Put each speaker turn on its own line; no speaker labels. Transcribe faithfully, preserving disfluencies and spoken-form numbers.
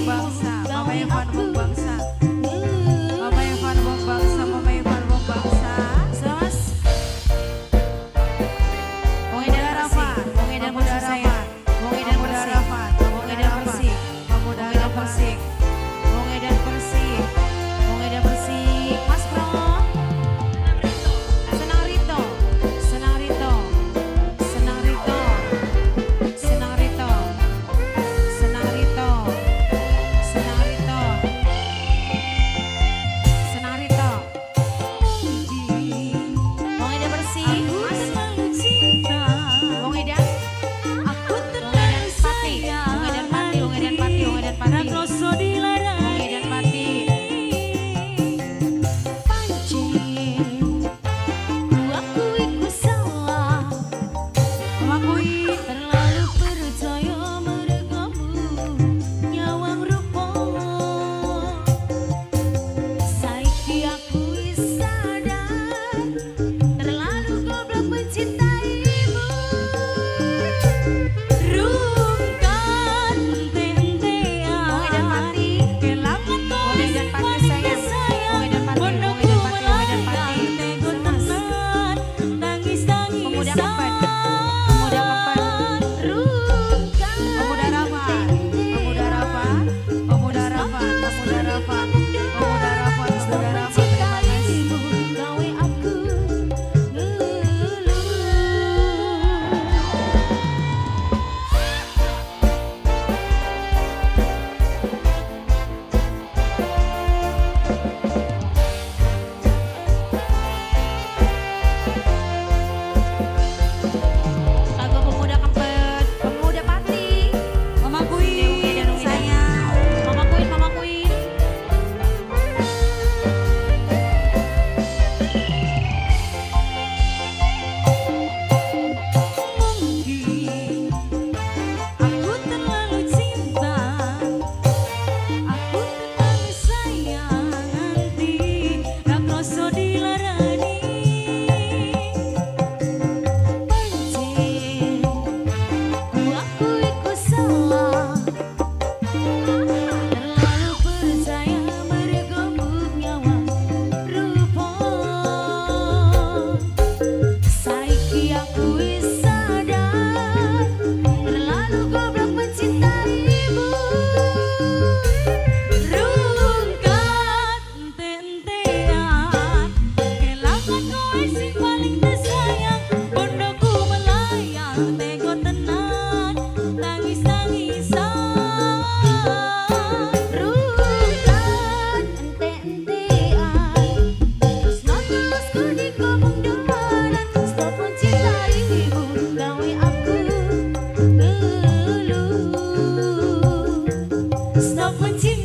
bangsa, Mama Evan wong bangsa. Mama Evan wong bangsa, Mama Evan wong bangsa. Selamat. Wong Edan Arafat, Wong Edan bersih, Wong Edan bersih, Wong Edan bersih, Wong Edan bersih, Wong Edan bersih, Wong Edan bersih. Mas Bro, Senang Rito, Senang Rito, Senang Rito, Senang Rito, Senang Rito, Senang Rito, Senang Rito. Wong Edan bersih, Mas. Wong Edan, aku terlalu sayang. Wong Edan Pati, Wong Edan Pati, Wong Edan Pati, Wong Edan Pati. Mengakui
Terlalu percaya merekamu nyawang rupa. Saiki aku wis sadar terlalu goblok mencintaimu. Rungkat tentean
Wong Edan Pati,
kelangan kau
Wong Edan Pati sayang, Wong Edan Pati, Wong
Pondokku
Edan Pati, Wong Edan
melayang
Pati.
tegot
Mas.
tenan tangis-tangisan.
Pemuda Kempen, Pemuda Kempen,
Rungkat
Pemuda Rafat, Pemuda Rafat, Pemuda Rafat, Pemuda Rafat, Pemuda Rafat, Pemuda Rafat. Terima kasih.
gawe aku ngeluh.
Lagu Pemuda Kempen, Pemuda Pati. Mama Queen, sayang. Mama Queen, Mama Queen.
Mungkin aku terlalu cinta, aku terlalu sayang, nanti gak kroso dilarani. Pancen ku akui ku salah, terlalu percaya meregobuk nyawa rupa. Saiki aku wis sadar terlalu goblok mencintaimu. Rungkat tentean kelangan kowe sing paling tersayang. Pondokku melayang tegot tenan tangis-tangisan. Rungkat ente-entean tresno-tresku dikobong doaran. Stop mencintaimu gawe aku ngeluh. Stop mencintai